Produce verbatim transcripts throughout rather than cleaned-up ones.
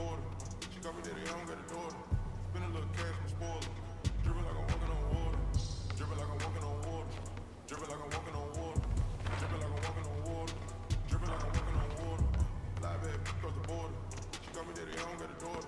border. She got me daddy, I don't got a daughter. Spend a little cash, I'm spoiled. Dripping like I'm walking on water. Dripping like I'm walking on water. Dripping like I'm walking on water. Dripping like I'm walking on water. Dripping like I'm walking on water. Fly back across the border. She got me daddy, I don't got a daughter.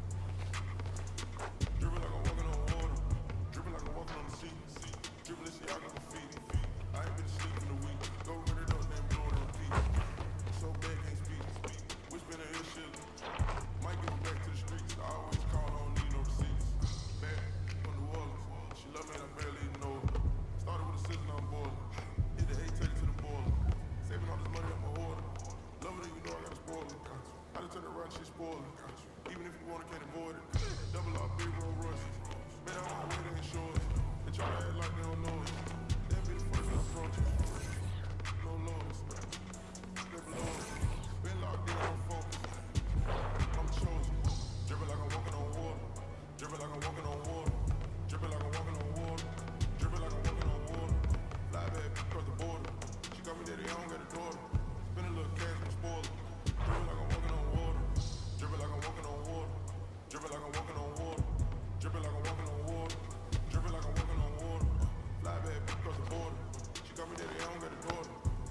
Dripping like I'm walking on water. Dripping like I'm walking on the sea. Dripping this shit, I got my feet. I ain't been asleep in a week. Go run it up, then blow it on repeat. So bad, can't speak. Which been a ill shit. Might give it back to the streets. I always call, I don't need no receipts. Back from New Orleans. She love me and I barely even know her. Started with a sizzle on board. Hit the eight, take it to the boiler. Saving all this money on my order. Love it and you know I gotta spoil it. I done turn around, she spoil it. Even if you want it, can't avoid it. Double up, big roll Royces. Man, I don't know where they ain't short. They try to act like they don't know it. That be the first approach. No laws. Step below. Been locked in on focus. I'm chosen. Dripping like I'm walking on water. Dripping like I'm walking on water. Dripping like I'm walking on water. Dripping like I'm walking on water. Fly back across the border. She got me daddy, I don't got a daughter. Spend a little cash, I'm spoiled. Dripping like I'm walking on water. Dripping like I'm walking on water. Dripping like I'm walking on water. Dripping like I'm walking on water. Dripping like I'm walking on water. Fly back across the border. She got me daddy, I don't got a daughter.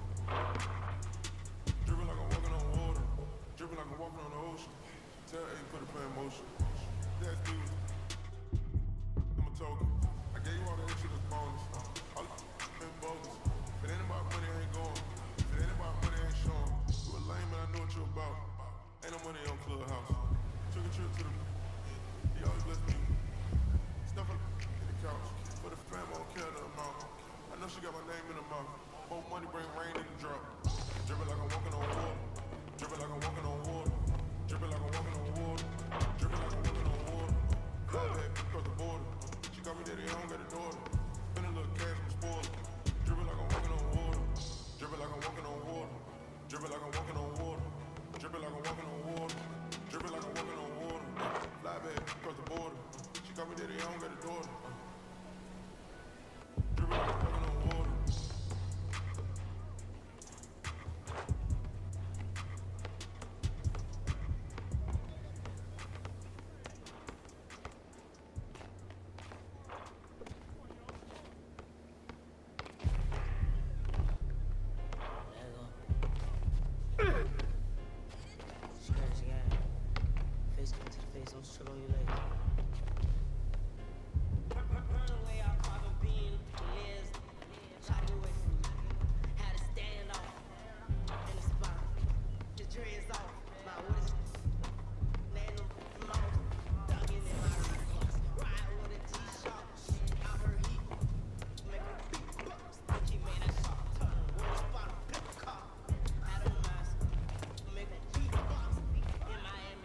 Dripping like I'm walking on water. Dripping like I'm walking on the ocean. Tell A put it in motion. That's me. I'm a token. I gave you all the extra that's bonus. All the been bogus. If it ain't about money, I ain't going. If it ain't about money, I ain't showing. You a lame and I know what you about. Ain't no money on Clubhouse. Took a trip to the. He always bless me. Stuff in the couch. For the fam, I don't care the amount. I know she got my name in her mouth. Both money bring rain in the drop. Dripping like I'm walking on water. Dripping like I'm walking on water. Dripping like I'm walking on water. Dripping like I'm walking on water. Fly back across the border. She got me daddy, I don't got a daughter. Spend a little cash, I'm spoiled. Dripping like I'm walking on water. Dripping like I'm walking on water. Dripping like I'm walking on water. Dripping like I'm walking on water. Dripping like I'm walking on water. Fly back across the border. She got me daddy, I don't got a daughter. Dripping like I'm walking on water.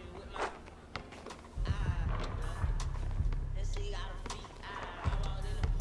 See, I don't feet. I, I walked in the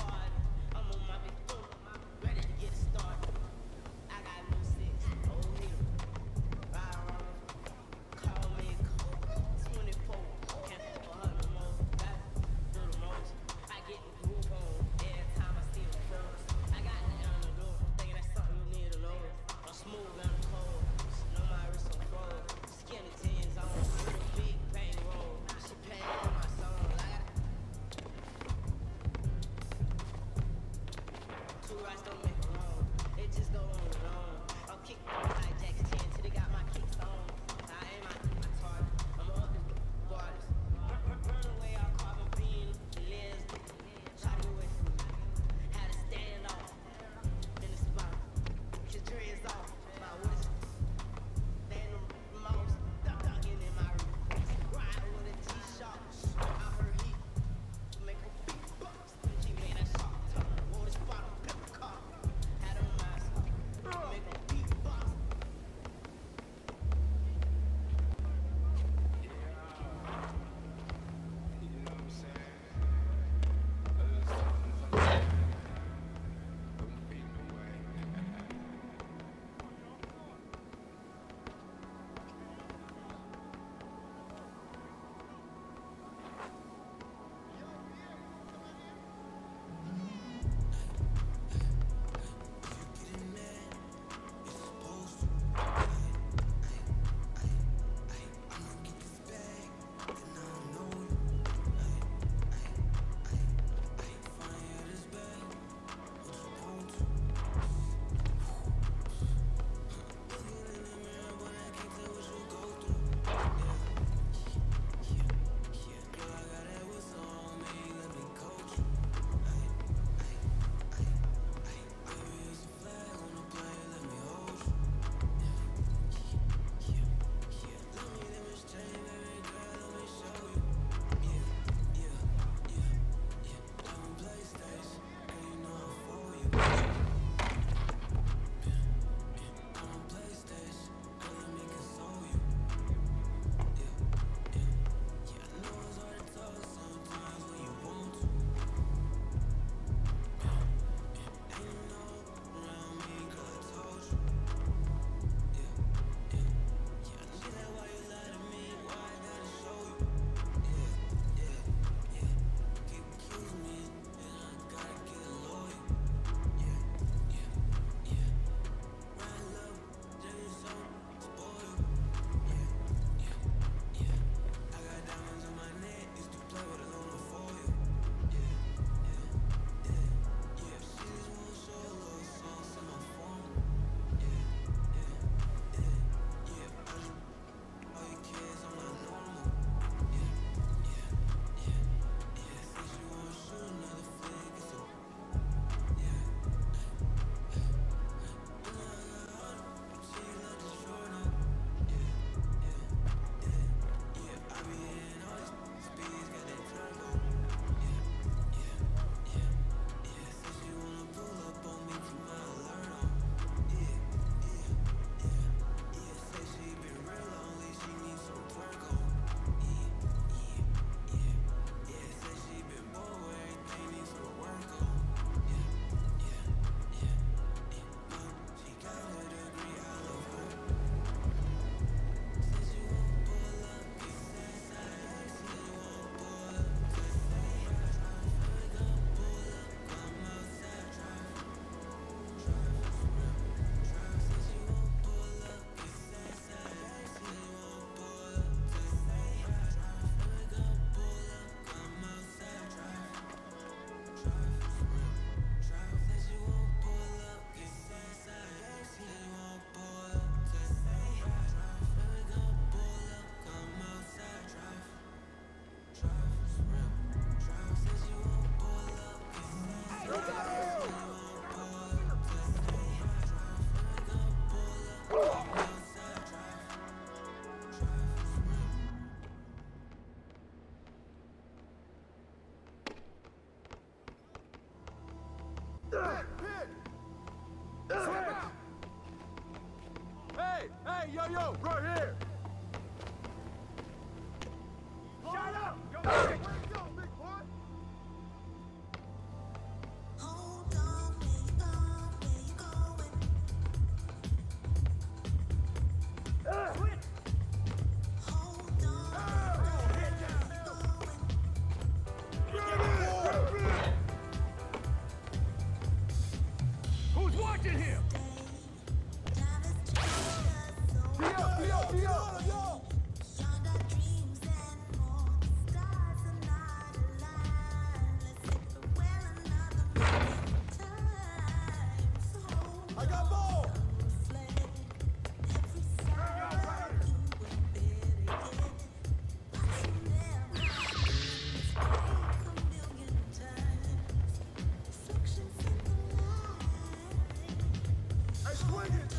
Hey, hey, yo, yo, right here. Shut up! Go, where you go, big boy? Hold on, where you going? Where you going? Switch! Hold on, Head down! going? Who's watching him? Time has changed us so Yo, yo, yo, yo! beyond our dreams and more. Stars are not aligned. Let's say farewell another million times. Hold I got ball! on, reflect every side you embedded in. Watching them break a million times. Reflections in the light. Hey, swing it!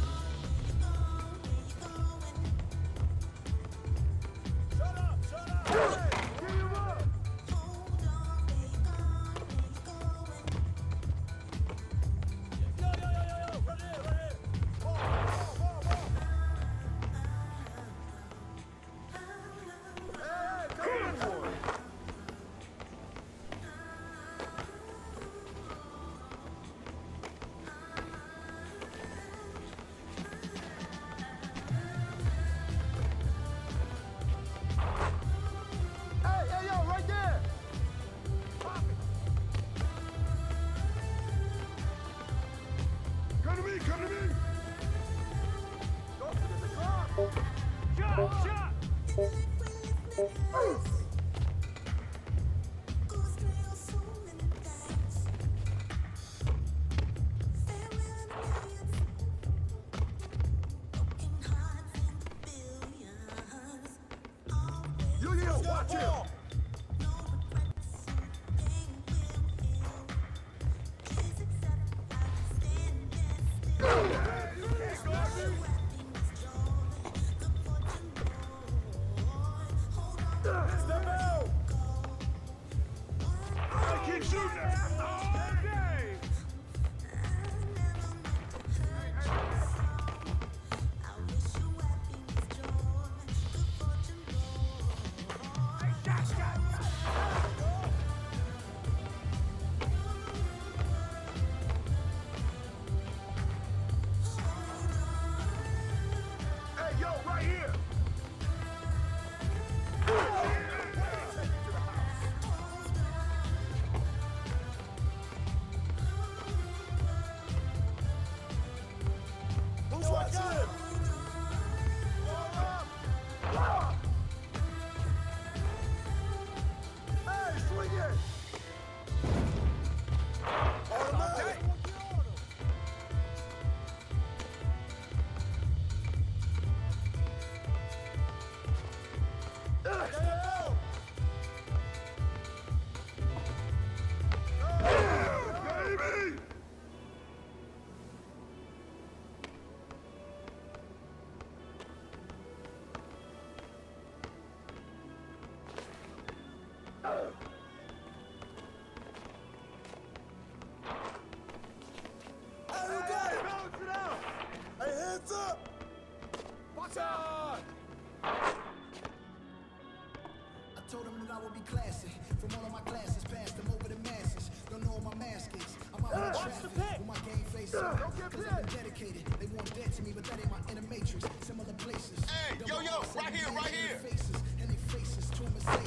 Shut up, shut up! Hey, give you up! Yo, yo, yo, yo, yo! Right here, right here! Ball, ball, ball, ball! Hey, come on, boy! Hey, hey, yo, right there! Pop it! Come to me, come to me! Don't forget the car! Shot, shot! Yo, yo, yo, watch him! Step out! I keep shooting at all day! Shot, shot, Hey, yo, right here! Who's watching him? Hey, swing it! Automatic! Baby! Hey, you got it! Balance it out! Hey, hands up! Watch out! I told them that I would be classy. From all of my classes, passed them over the masses. Don't know what my mask is. I'm out in Watch the traffic pick. with my game face Don't up. get Cause I've been picked. dedicated. They want dead to me, but that ain't my inner matrix. Some other places. Hey, Double yo, yo, R's, right here, seven right million here. Faces, and they faces to a mistake.